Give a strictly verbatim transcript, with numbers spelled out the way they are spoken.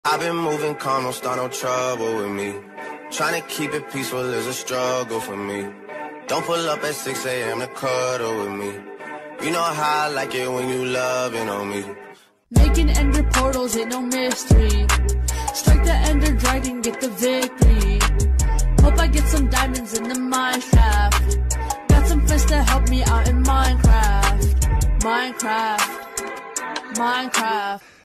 I've been moving calm, don't start no trouble with me. Trying to keep it peaceful is a struggle for me. Don't pull up at six A M to cuddle with me. You know how I like it when you loving on me. Making ender portals ain't no mystery. Strike the ender dragon, get the victory. Hope I get some diamonds in the mine shaft. Got some friends to help me out in Minecraft. Minecraft. Minecraft.